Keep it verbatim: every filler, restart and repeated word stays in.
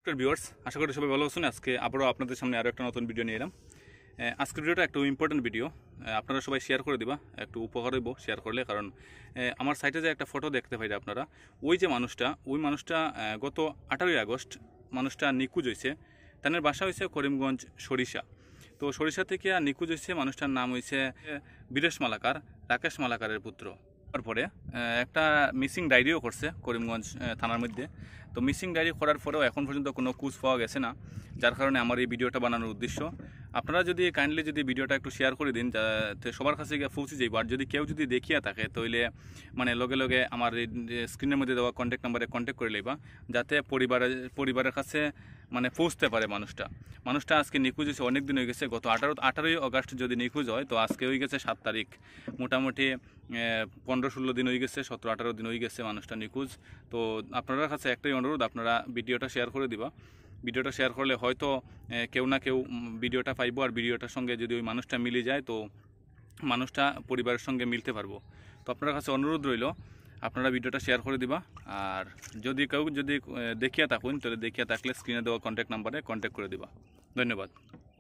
Viewers, আশা করি সবাই ভালো আছেন। আজকে আবারও আপনাদের সামনে আরও একটা নতুন ভিডিও নিয়ে এলাম। আজকের ভিডিওটা একটু ইম্পর্টেন্ট ভিডিও, আপনারা সবাই শেয়ার করে দিবা, একটু উপকার হইব শেয়ার করলে। কারণ আমার সাইটে যে একটা ফটো দেখতে পাই আপনারা, ওই যে মানুষটা ওই মানুষটা গত আঠারোই আগস্ট মানুষটা নিখোঁজ হয়েছে। তাদের বাসা হয়েছে করিমগঞ্জ সরিষা। তো সরিষা থেকে নিখোঁজ হয়েছে মানুষটার নাম হয়েছে বীরেশ মালাকার, রাকেশ মালাকারের পুত্র। তারপরে একটা মিসিং ডায়েরিও করছে করিমগঞ্জ থানার মধ্যে। তো মিসিং ডায়েরি করার পরেও এখন পর্যন্ত কোনো খোঁজ পাওয়া গেছে না, যার কারণে আমার এই ভিডিওটা বানানোর উদ্দেশ্য। আপনারা যদি কাইন্ডলি যদি ভিডিওটা একটু শেয়ার করে দিন, যাতে সবার কাছে গিয়ে পৌঁছে যাইব। আর যদি কেউ যদি দেখিয়া থাকে তাহলে মানে লগে লগে আমার স্ক্রিনের মধ্যে দেওয়া কন্ট্যাক্ট নাম্বারে কন্ট্যাক্ট করে লইবা, যাতে পরিবারের পরিবারের কাছে মানে পৌঁছতে পারে মানুষটা। মানুষটা আজকে নিখোঁজ হয়েছে, অনেক দিন হয়ে গেছে। গত আঠারো আঠারোই আগস্ট যদি নিখোঁজ হয়, তো আজকে হয়ে গেছে সাত তারিখ, মোটামুটি পনেরো ষোলো দিন হয়ে গেছে, সতেরো আঠারো দিন হয়ে গেছে মানুষটা নিখোঁজ। তো আপনাদের কাছে একটাই অনুরোধ, আপনারা ভিডিওটা শেয়ার করে দিবা। ভিডিওটা শেয়ার করলে হয়তো কেউ না কেউ ভিডিওটা পাইব, আর ভিডিওটার সঙ্গে যদি ওই মানুষটা মিলে যায় তো মানুষটা পরিবারের সঙ্গে মিলতে পারবো। তো আপনার কাছে অনুরোধ রইল, আপনারা ভিডিওটা শেয়ার করে দিবা। আর যদি কেউ যদি দেখিয়া থাকুন, তাহলে দেখিয়া থাকলে স্ক্রিনে দেওয়া কন্ট্যাক্ট নাম্বারে কন্ট্যাক্ট করে দিবা। ধন্যবাদ।